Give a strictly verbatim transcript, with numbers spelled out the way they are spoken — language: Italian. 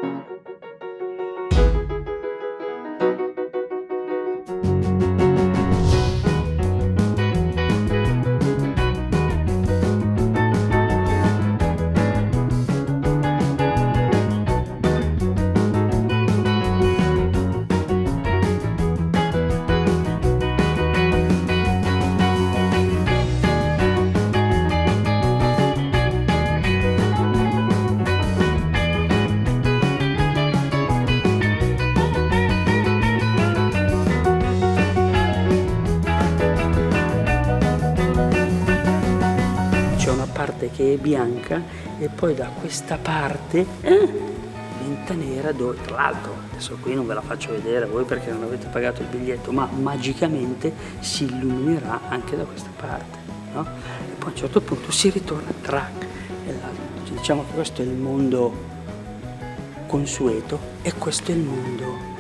Che è bianca e poi da questa parte eh, diventa nera, dove tra l'altro adesso qui non ve la faccio vedere a voi perché non avete pagato il biglietto, ma magicamente si illuminerà anche da questa parte, no? E poi a un certo punto si ritorna tra e l'altro. Diciamo che questo è il mondo consueto e questo è il mondo